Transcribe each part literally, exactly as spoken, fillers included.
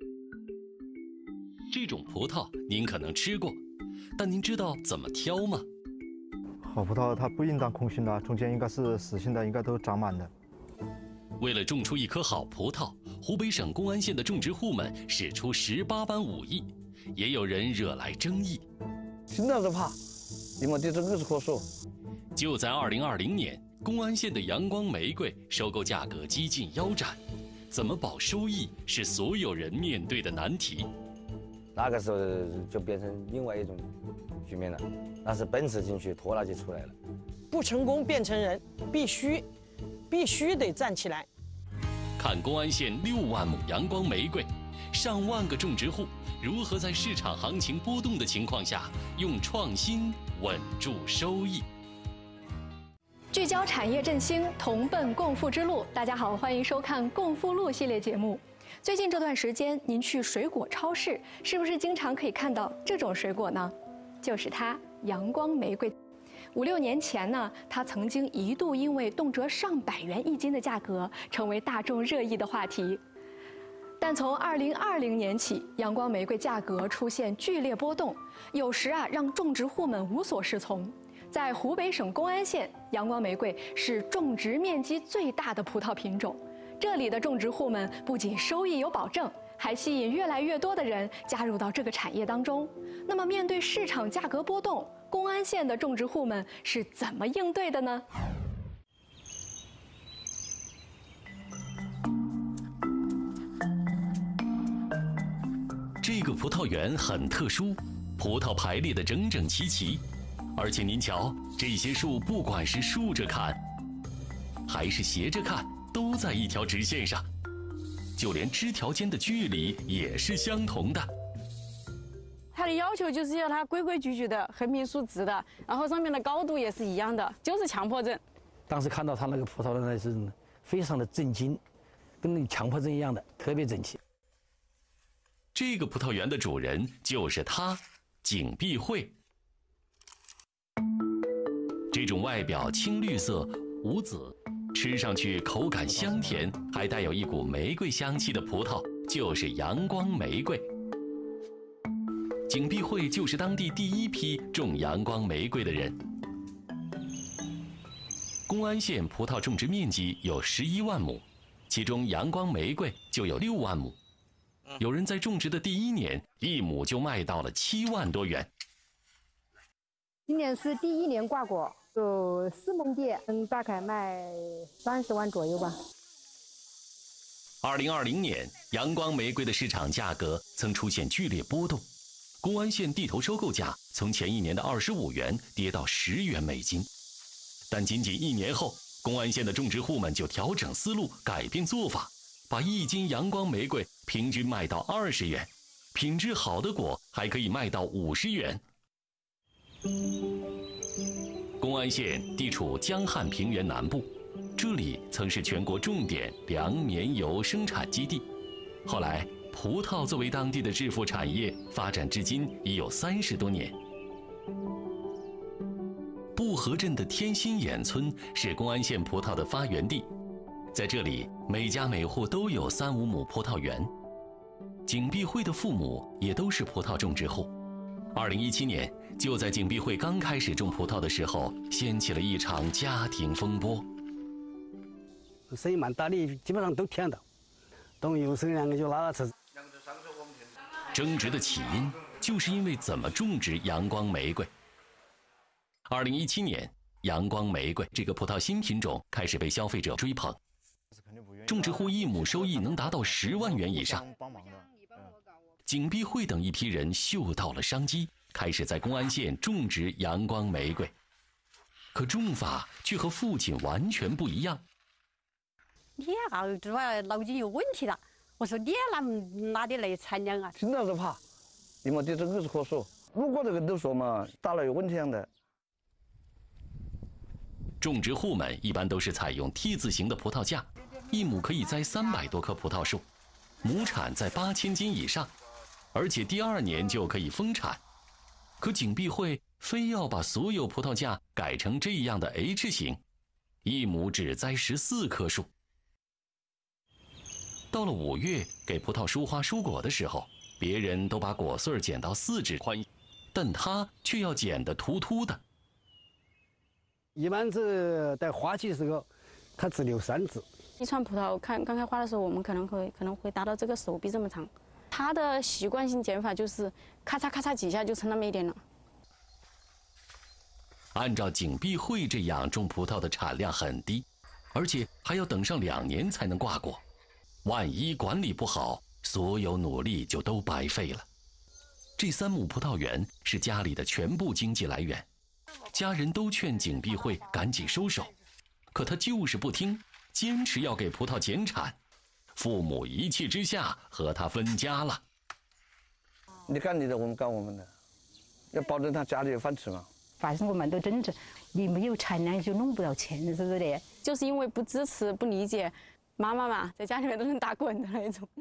这种葡萄您可能吃过，但您知道怎么挑吗？ 好葡萄它不应当空心的，中间应该是实心的，应该都长满的。 为了种出一颗好葡萄，湖北省公安县的种植户们使出十八般武艺，也有人惹来争议。 听到就怕，因为这是二十棵树。 就在二零二零年，公安县的阳光玫瑰收购价格几近腰斩，怎么保收益是所有人面对的难题。 那个时候就变成另外一种局面了，那是奔驰进去，拖拉机出来了。 不成功变成人，必须必须得站起来。 看公安县六万亩阳光玫瑰，上万个种植户如何在市场行情波动的情况下，用创新稳住收益。 聚焦产业振兴，同奔共富之路。大家好，欢迎收看《共富路》系列节目。最近这段时间，您去水果超市，是不是经常可以看到这种水果呢？就是它，阳光玫瑰。五六年前呢，它曾经一度因为动辄上百元一斤的价格，成为大众热议的话题。但从二零二零年起，阳光玫瑰价格出现剧烈波动，有时啊让种植户们无所适从。在湖北省公安县，阳光玫瑰是种植面积最大的葡萄品种。这里的种植户们不仅收益有保证，还吸引越来越多的人加入到这个产业当中。那么，面对市场价格波动，公安县的种植户们是怎么应对的呢？ 这个葡萄园很特殊，葡萄排列得整整齐齐，而且您瞧，这些树不管是竖着看，还是斜着看，都在一条直线上，就连枝条间的距离也是相同的。 它的要求就是要它规规矩矩的，横平竖直的，然后上面的高度也是一样的，就是强迫症。 当时看到它那个葡萄的那是非常的震惊，跟那个强迫症一样的，特别整齐。 这个葡萄园的主人就是他，景碧慧。这种外表青绿色、无籽，吃上去口感香甜，还带有一股玫瑰香气的葡萄，就是阳光玫瑰。景碧慧就是当地第一批种阳光玫瑰的人。公安县葡萄种植面积有十一万亩，其中阳光玫瑰就有六万亩。有人在种植的第一年，一亩就卖到了七万多元。 今年是第一年挂果，有四亩地，嗯，大概卖三十万左右吧。 二零二零年，阳光玫瑰的市场价格曾出现剧烈波动，公安县地头收购价从前一年的二十五元跌到十元每斤。但仅仅一年后，公安县的种植户们就调整思路，改变做法，把一斤阳光玫瑰平均卖到二十元，品质好的果还可以卖到五十元。公安县地处江汉平原南部，这里曾是全国重点粮棉油生产基地。后来，葡萄作为当地的致富产业，发展至今已有三十多年。布河镇的天心眼村是公安县葡萄的发源地，在这里，每家每户都有三五亩葡萄园。景碧慧的父母也都是葡萄种植户。二零一七年，就在景碧慧刚开始种葡萄的时候，掀起了一场家庭风波。 生意蛮大的，基本上都听到，等有时两个就拉拉扯。 争执的起因就是因为怎么种植阳光玫瑰。二零一七年，阳光玫瑰这个葡萄新品种开始被消费者追捧。种植户一亩收益能达到十万元以上。景碧慧等一批人嗅到了商机，开始在公安县种植阳光玫瑰。可种法却和父亲完全不一样。 你儿子啊，脑筋有问题了。我说你哪哪里来产量啊？ 听到就怕，因为这是二十棵树，路过的人都说嘛，大了有问题样的。 种植户们一般都是采用 T 字形的葡萄架，一亩可以栽三百多棵葡萄树，亩产在八千斤以上，而且第二年就可以丰产。可景碧慧非要把所有葡萄架改成这样的 H 型，一亩只栽十四棵树。 到了五月给葡萄疏花疏果的时候，别人都把果穗剪到四指宽，但他却要剪得秃秃的。 一般是在花期时候，它只留三指。 一串葡萄看刚开花的时候，我们可能会可能会达到这个手臂这么长。它的习惯性剪法就是咔嚓咔嚓几下就成那么一点了。 按照景碧慧这样种葡萄的产量很低，而且还要等上两年才能挂果。万一管理不好，所有努力就都白费了。这三亩葡萄园是家里的全部经济来源，家人都劝景碧慧赶紧收手，可她就是不听，坚持要给葡萄减产。父母一气之下和她分家了。 你干你的，我们干我们的，要保证他家里有饭吃嘛。 反正我们都争执，你没有产量就弄不到钱，是不是的？ 就是因为不支持、不理解，妈妈嘛，在家里面都能打滚的那种。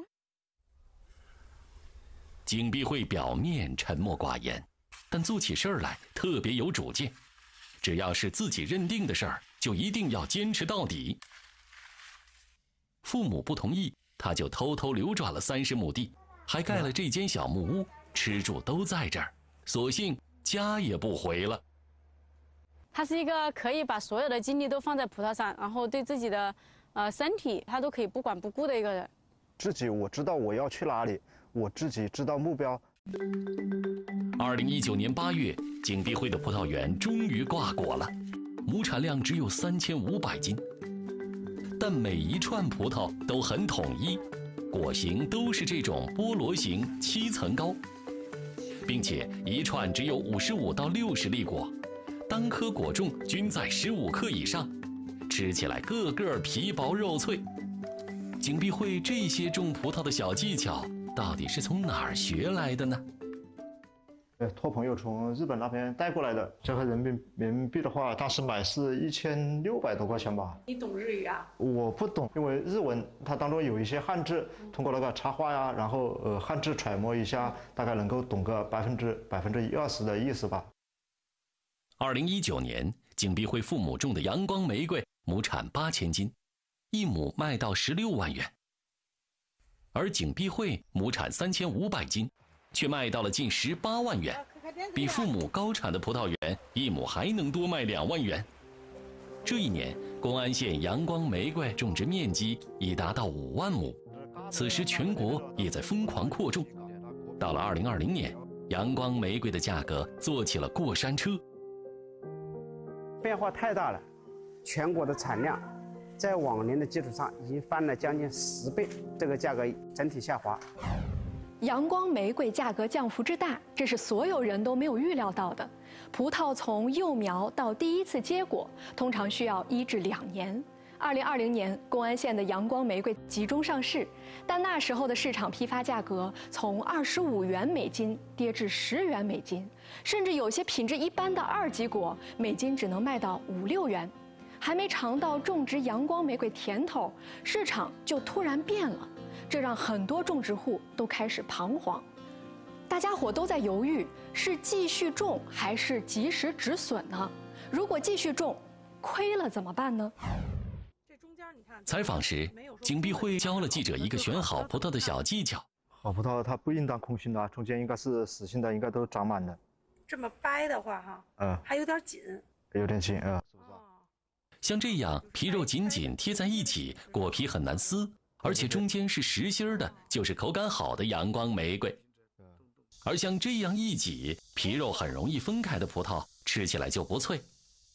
景碧慧表面沉默寡言，但做起事儿来特别有主见。只要是自己认定的事儿，就一定要坚持到底。父母不同意，他就偷偷流转了三十亩地，还盖了这间小木屋，吃住都在这儿，索性家也不回了。 他是一个可以把所有的精力都放在葡萄上，然后对自己的呃身体他都可以不管不顾的一个人。 自己我知道我要去哪里，我自己知道目标。 二零一九年八月，景碧慧的葡萄园终于挂果了，亩产量只有三千五百斤，但每一串葡萄都很统一，果形都是这种菠萝形七层高，并且一串只有五十五到六十粒果，单颗果重均在十五克以上，吃起来个个皮薄肉脆。景碧慧这些种葡萄的小技巧，到底是从哪儿学来的呢？ 呃，托朋友从日本那边带过来的，折合人民人民币的话，当时买是一千六百多块钱吧。 你懂日语啊？ 我不懂，因为日文它当中有一些汉字，通过那个插画呀，然后呃汉字揣摩一下，大概能够懂个百分之百分之一二十的意思吧。 二零一九年，景碧慧父母种的阳光玫瑰亩产八千斤，一亩卖到十六万元，而景碧慧亩产三千五百斤，却卖到了近十八万元，比父母高产的葡萄园一亩还能多卖两万元。这一年，公安县阳光玫瑰种植面积已达到五万亩，此时全国也在疯狂扩种。到了二零二零年，阳光玫瑰的价格做起了过山车。 变化太大了，全国的产量在往年的基础上已经翻了将近十倍，这个价格整体下滑。 阳光玫瑰价格降幅之大，这是所有人都没有预料到的。葡萄从幼苗到第一次结果，通常需要一至两年。二零二零年，公安县的阳光玫瑰集中上市，但那时候的市场批发价格从二十五元每斤跌至十元每斤，甚至有些品质一般的二级果，每斤只能卖到五六元。还没尝到种植阳光玫瑰甜头，市场就突然变了，这让很多种植户都开始彷徨。大家伙都在犹豫，是继续种还是及时止损呢？如果继续种，亏了怎么办呢？ 采访时，景碧慧教了记者一个选好葡萄的小技巧。 好葡萄它不应当空心的，中间应该是实心的，应该都长满的。 这么掰的话，哈， 嗯， 还有点紧， 有点紧，嗯。 像这样皮肉紧紧贴在一起，果皮很难撕，而且中间是实心的，就是口感好的阳光玫瑰。而像这样一挤，皮肉很容易分开的葡萄，吃起来就不脆。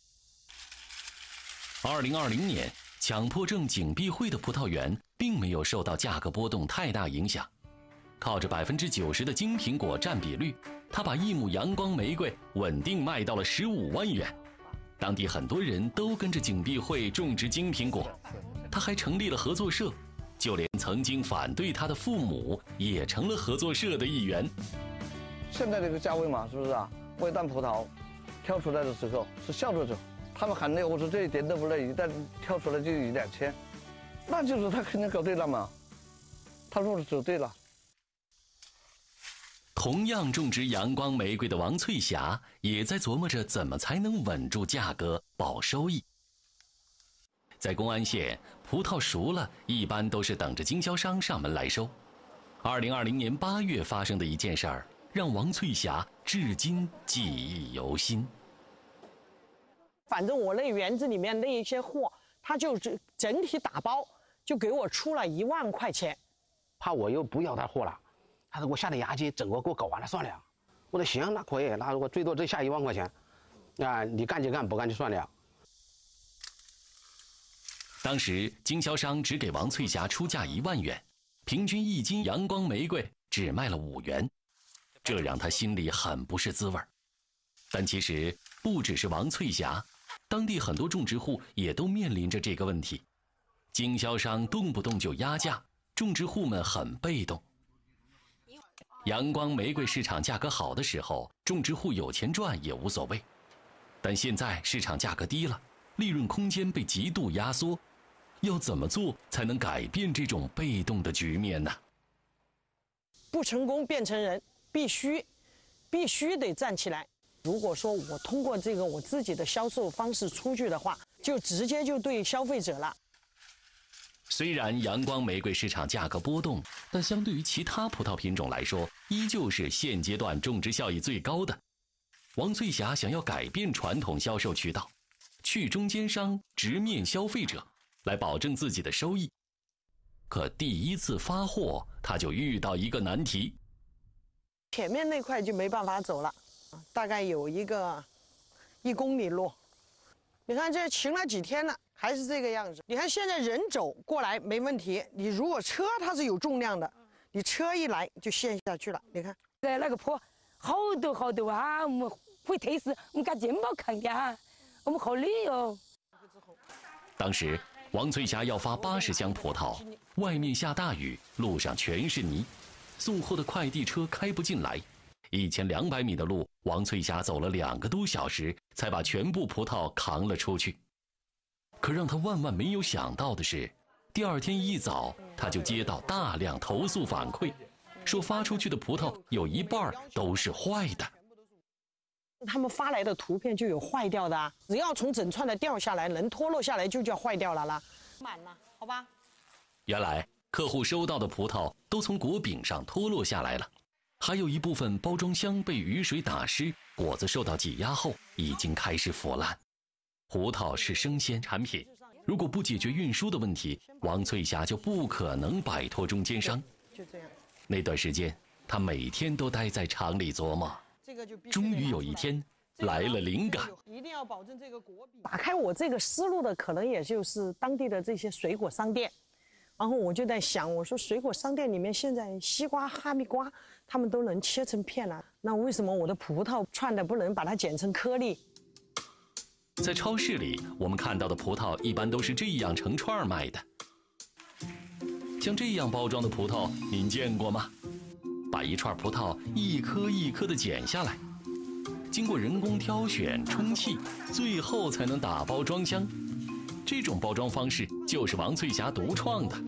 二零二零年，强迫症景碧慧的葡萄园并没有受到价格波动太大影响，靠着百分之九十的精品果占比率，他把一亩阳光玫瑰稳定卖到了十五万元。当地很多人都跟着景碧慧种植精品果，他还成立了合作社，就连曾经反对他的父母也成了合作社的一员。 现在这个价位嘛，是不是啊？我一担葡萄挑出来的时候是笑着走，他们喊累，我说这一点都不累，一旦挑出来就一两千，那就是他肯定搞对了嘛，他路是走对了。 同样种植阳光玫瑰的王翠霞也在琢磨着怎么才能稳住价格、保收益。 在公安县，葡萄熟了，一般都是等着经销商上门来收。二零二零年八月发生的一件事儿，让王翠霞至今记忆犹新。 反正我那园子里面那一些货，他就整整体打包就给我出了一万块钱。 怕我又不要他货了，他说给我下点押金，整个给我搞完了算了。我说行，那可以，那我最多再下一万块钱，啊，你干就干，不干就算了。 当时经销商只给王翠霞出价一万元，平均一斤阳光玫瑰只卖了五元，这让他心里很不是滋味。但其实不只是王翠霞，当地很多种植户也都面临着这个问题，经销商动不动就压价，种植户们很被动。阳光玫瑰市场价格好的时候，种植户有钱赚也无所谓，但现在市场价格低了，利润空间被极度压缩，要怎么做才能改变这种被动的局面呢？ 不成功变成人，必须必须得站起来。如果说我通过这个我自己的销售方式出去的话，就直接就对消费者了。 虽然阳光玫瑰市场价格波动，但相对于其他葡萄品种来说，依旧是现阶段种植效益最高的。王翠霞想要改变传统销售渠道，去中间商，直面消费者，来保证自己的收益。可第一次发货，他就遇到一个难题。 前面那块就没办法走了，大概有一个一公里路。你看这停了几天了，还是这个样子。你看现在人走过来没问题，你如果车它是有重量的，你车一来就陷下去了。你看， 在那个坡好多好多啊，我们会推死，我们赶紧跑看呀，我们好累哦。 当时王翠霞要发八十箱葡萄，外面下大雨，路上全是泥，送货的快递车开不进来。一千两百米的路，王翠霞走了两个多小时，才把全部葡萄扛了出去。可让她万万没有想到的是，第二天一早，她就接到大量投诉反馈，说发出去的葡萄有一半都是坏的。 他们发来的图片就有坏掉的啊，只要从整串的掉下来，能脱落下来就叫坏掉了啦。满了，好吧？ 原来客户收到的葡萄都从果柄上脱落下来了。还有一部分包装箱被雨水打湿，果子受到挤压后已经开始腐烂。葡萄是生鲜产品，如果不解决运输的问题，王翠霞就不可能摆脱中间商。 就这样。 那段时间，她每天都待在厂里琢磨。终于有一天，来了灵感。 一定要保证这个果柄。打开我这个思路的，可能也就是当地的这些水果商店。然后我就在想，我说水果商店里面现在西瓜、哈密瓜，他们都能切成片了，那为什么我的葡萄串的不能把它剪成颗粒？ 在超市里，我们看到的葡萄一般都是这样成串卖的。像这样包装的葡萄，您见过吗？把一串葡萄一颗一颗的剪下来，经过人工挑选、充气，最后才能打包装箱。这种包装方式就是王翠霞独创的。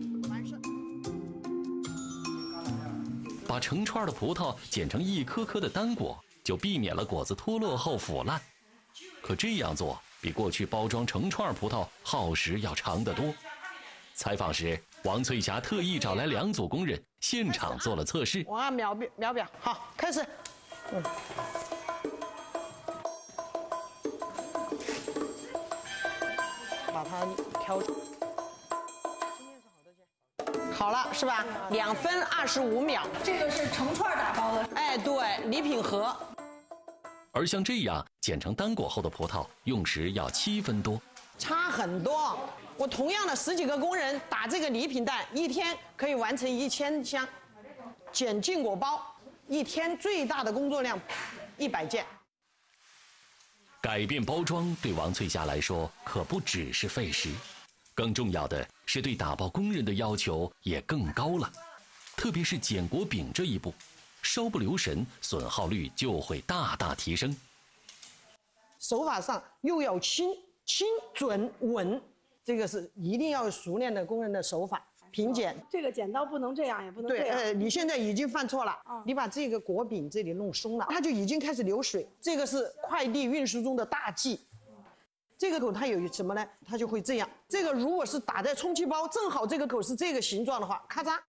把成串的葡萄剪成一颗颗的单果，就避免了果子脱落后腐烂。可这样做比过去包装成串葡萄耗时要长得多。采访时，王翠霞特意找来两组工人，现场做了测试。 我按秒表，秒表，好，开始。嗯。把它挑出。好了，是吧？两分二十五秒。 这个是成串打包的。 哎，对，礼品盒。 而像这样剪成单果后的葡萄，用时要七分多， 差很多。我同样的十几个工人打这个礼品袋，一天可以完成一千箱。剪禁果包，一天最大的工作量一百件。 改变包装对王翠霞来说可不只是费时，更重要的是对打包工人的要求也更高了。特别是剪果柄这一步，稍不留神，损耗率就会大大提升。 手法上又要轻、轻、准、稳，这个是一定要熟练的工人的手法。平剪， 这个剪刀不能这样，也不能这对， 样。 呃，你现在已经犯错了， 嗯、 你把这个果柄这里弄松了，它就已经开始流水。这个是快递运输中的大忌。 这个口它有什么呢？它就会这样。这个如果是打在充气包，正好这个口是这个形状的话，咔嚓。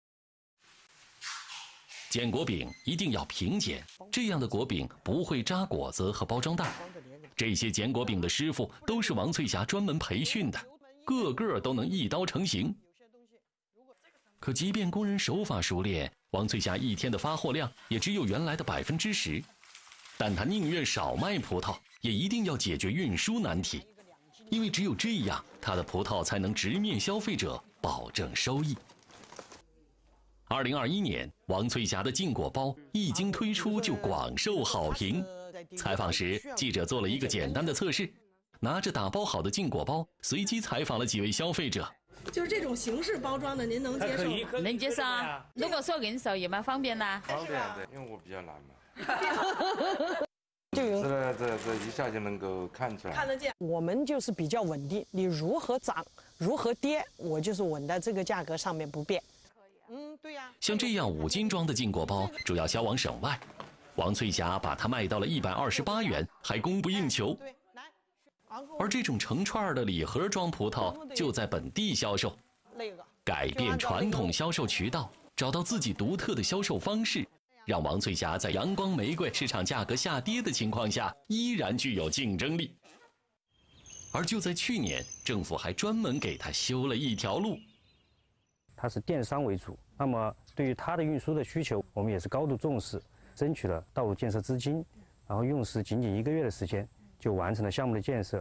煎果饼一定要平煎，这样的果饼不会扎果子和包装袋。这些煎果饼的师傅都是王翠霞专门培训的，个个都能一刀成型。可即便工人手法熟练，王翠霞一天的发货量也只有原来的百分之十。但她宁愿少卖葡萄，也一定要解决运输难题，因为只有这样，她的葡萄才能直面消费者，保证收益。二零二一年，王翠霞的禁果包一经推出就广受好评。采访时，记者做了一个简单的测试，拿着打包好的禁果包，随机采访了几位消费者。 就是这种形式包装的，您能接受吗？ 能接受啊。如果说人手也蛮方便的。 方便的，因为我比较懒嘛。这这这一下就能够看出来， 看得见。我们就是比较稳定，你如何涨，如何跌，我就是稳在这个价格上面不变。嗯，对呀。 像这样五斤装的禁果包，主要销往省外。王翠霞把它卖到了一百二十八元，还供不应求。 对，来。 而这种成串的礼盒装葡萄就在本地销售。改变传统销售渠道，找到自己独特的销售方式，让王翠霞在阳光玫瑰市场价格下跌的情况下，依然具有竞争力。而就在去年，政府还专门给她修了一条路。 它是电商为主，那么对于它的运输的需求，我们也是高度重视，争取了道路建设资金，然后用时仅仅一个月的时间就完成了项目的建设。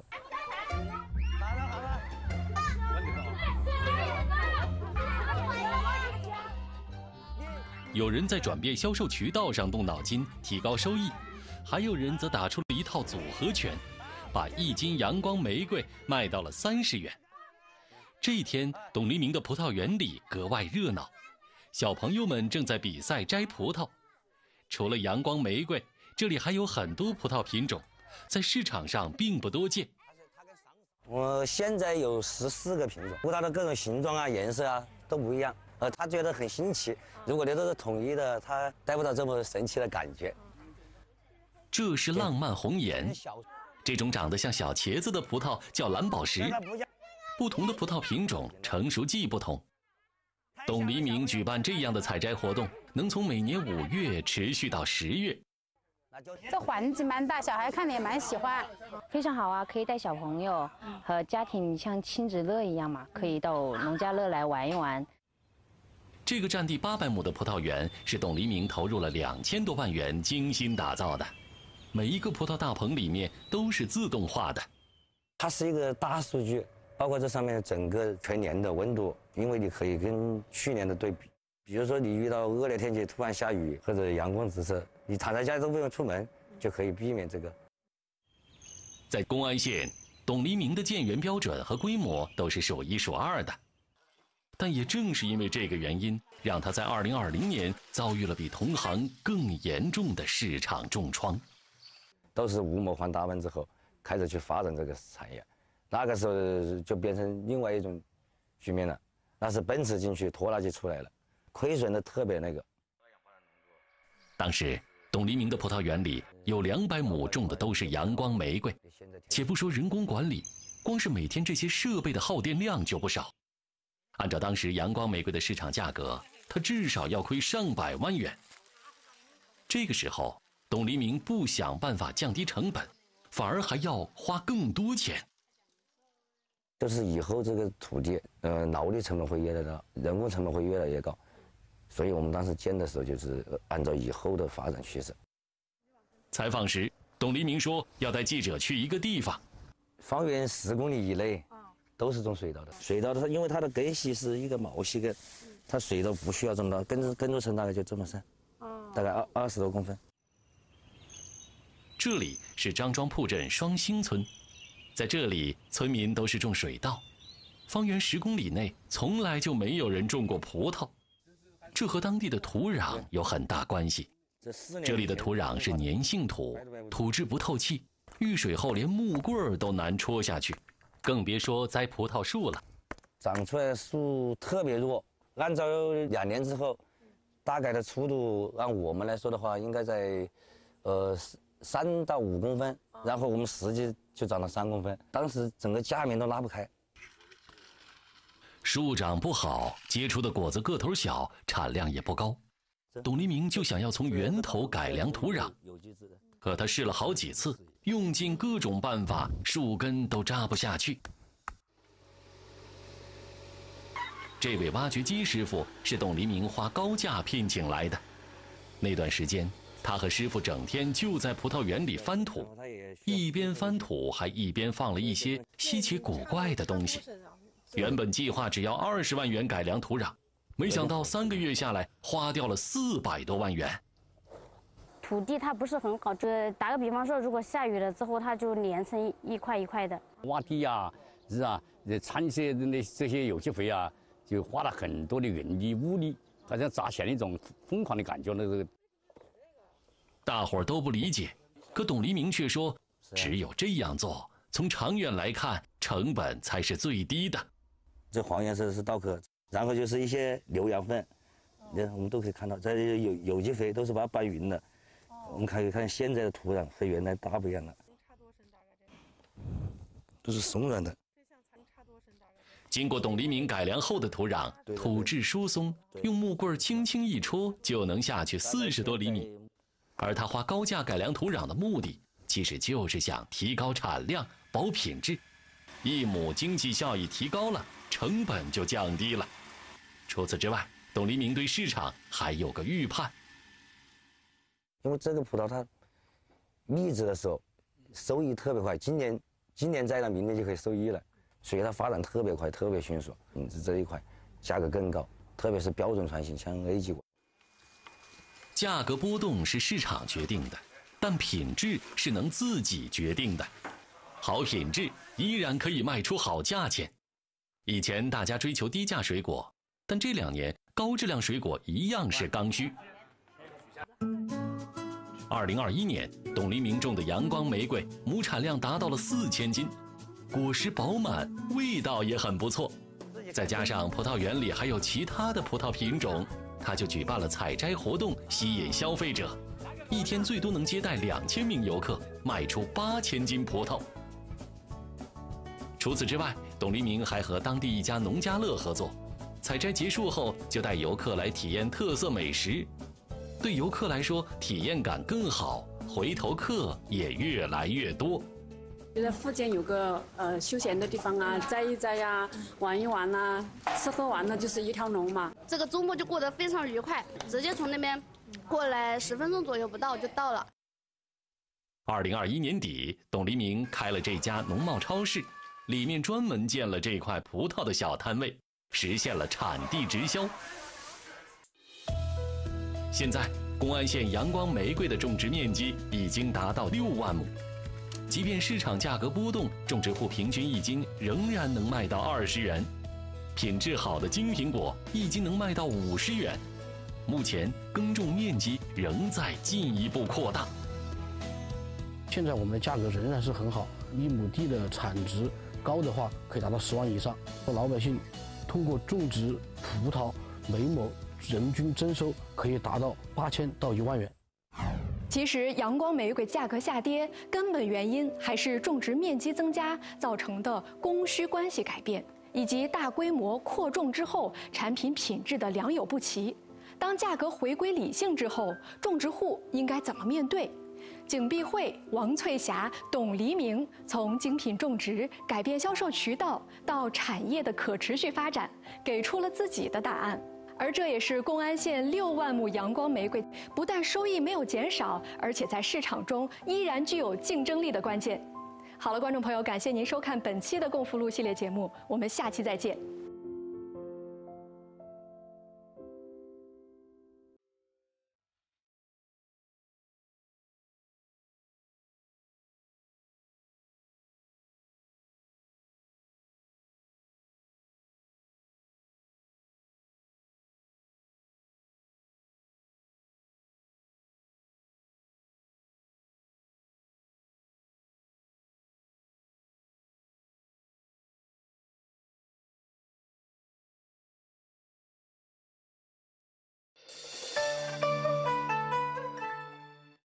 有人在转变销售渠道上动脑筋，提高收益；还有人则打出了一套组合拳，把一斤阳光玫瑰卖到了三十元。这一天，董黎明的葡萄园里格外热闹，小朋友们正在比赛摘葡萄。除了阳光玫瑰，这里还有很多葡萄品种，在市场上并不多见。 我现在有十四个品种，葡萄的各种形状啊、颜色啊都不一样。呃，他觉得很新奇。如果你都是统一的，他带不到这么神奇的感觉。 这是浪漫红颜，这种长得像小茄子的葡萄叫蓝宝石。不同的葡萄品种成熟季不同。董黎明举办这样的采摘活动，能从每年五月持续到十月。 这环境蛮大，小孩看了也蛮喜欢， 非常好啊！可以带小朋友和家庭像亲子乐一样嘛，可以到农家乐来玩一玩。 这个占地八百亩的葡萄园是董黎明投入了两千多万元精心打造的，每一个葡萄大棚里面都是自动化的。 它是一个大数据，包括这上面整个全年的温度，因为你可以跟去年的对比。比如说你遇到恶劣天气，突然下雨或者阳光直射，你躺在家都不用出门，就可以避免这个。 在公安县，董黎明的建园标准和规模都是数一数二的。但也正是因为这个原因，让他在二零二零年遭遇了比同行更严重的市场重创。 都是吴某换大班之后，开始去发展这个产业，那个时候就变成另外一种局面了。那是奔驰进去，拖拉机出来了，亏损的特别那个。 当时，董黎明的葡萄园里有两百亩种的都是阳光玫瑰，且不说人工管理，光是每天这些设备的耗电量就不少。按照当时阳光玫瑰的市场价格，他至少要亏上百万元。这个时候，董黎明不想办法降低成本，反而还要花更多钱。 就是以后这个土地，呃，劳力成本会越来越高，人工成本会越来越高，所以我们当时建的时候就是按照以后的发展趋势。 采访时，董黎明说要带记者去一个地方， 方圆十公里以内。都是种水稻的，水稻的它因为它的根系是一个毛细根，它水稻不需要这么大，根根柱层大概就这么深，大概二二十多公分。 这里是张庄铺镇双星村，在这里村民都是种水稻，方圆十公里内从来就没有人种过葡萄，这和当地的土壤有很大关系。这里的土壤是粘性土，土质不透气，遇水后连木棍都难戳下去。更别说栽葡萄树了， 长出来的树特别弱。按照两年之后，大概的粗度，按我们来说的话，应该在，呃， 三到五公分，然后我们实际就长了三公分，当时整个架面都拉不开。 树长不好，结出的果子个头小，产量也不高。董黎明就想要从源头改良土壤，可他试了好几次，用尽各种办法，树根都扎不下去。这位挖掘机师傅是董黎明花高价聘请来的。那段时间，他和师傅整天就在葡萄园里翻土，一边翻土还一边放了一些稀奇古怪的东西。原本计划只要二十万元改良土壤，没想到三个月下来花掉了四百多万元。 土地它不是很好，这打个比方说，如果下雨了之后，它就连成一块一块的。 挖地呀，是啊，掺一些那这些有机肥啊，就花了很多的人力物力，好像砸钱那种疯狂的感觉。那个大伙儿都不理解，可董黎明却说，只有这样做，从长远来看，成本才是最低的。 这黄颜色是稻壳，然后就是一些牛羊粪，你看我们都可以看到，这有有机肥都是把它搬匀了。我们可以看现在的土壤和原来大不一样了，都是松软的。 经过董黎明改良后的土壤，土质疏松，用木棍轻轻一戳就能下去四十多厘米。而他花高价改良土壤的目的，其实就是想提高产量、保品质。一亩经济效益提高了，成本就降低了。除此之外，董黎明对市场还有个预判。 因为这个葡萄它蜜制的时候收益特别快，今年今年摘了，明年就可以收益了，所以它发展特别快，特别迅速。嗯，这一块价格更高，特别是标准传型，像 A 级果。 价格波动是市场决定的，但品质是能自己决定的。好品质依然可以卖出好价钱。以前大家追求低价水果，但这两年高质量水果一样是刚需。二零二一年，董黎明种的阳光玫瑰亩产量达到了四千斤，果实饱满，味道也很不错。再加上葡萄园里还有其他的葡萄品种，他就举办了采摘活动，吸引消费者。一天最多能接待两千名游客，卖出八千斤葡萄。除此之外，董黎明还和当地一家农家乐合作，采摘结束后就带游客来体验特色美食。对游客来说，体验感更好，回头客也越来越多。 就在附近有个呃休闲的地方啊，摘一摘呀，玩一玩呐，吃喝玩乐就是一条龙嘛。 这个周末就过得非常愉快，直接从那边过来十分钟左右不到就到了。 二零二一年底，董黎明开了这家农贸超市，里面专门建了这块葡萄的小摊位，实现了产地直销。现在，公安县阳光玫瑰的种植面积已经达到六万亩，即便市场价格波动，种植户平均一斤仍然能卖到二十元，品质好的金苹果一斤能卖到五十元。目前耕种面积仍在进一步扩大。 现在我们的价格仍然是很好，一亩地的产值高的话可以达到十万以上。老百姓通过种植葡萄，每亩人均增收可以达到八千到一万元。 其实，阳光玫瑰价格下跌，根本原因还是种植面积增加造成的供需关系改变，以及大规模扩种之后产品品质的良莠不齐。当价格回归理性之后，种植户应该怎么面对？景碧慧、王翠霞、董黎明从精品种植、改变销售渠道到产业的可持续发展，给出了自己的答案。而这也是公安县六万亩阳光玫瑰不但收益没有减少，而且在市场中依然具有竞争力的关键。好了，观众朋友，感谢您收看本期的《共福录》系列节目，我们下期再见。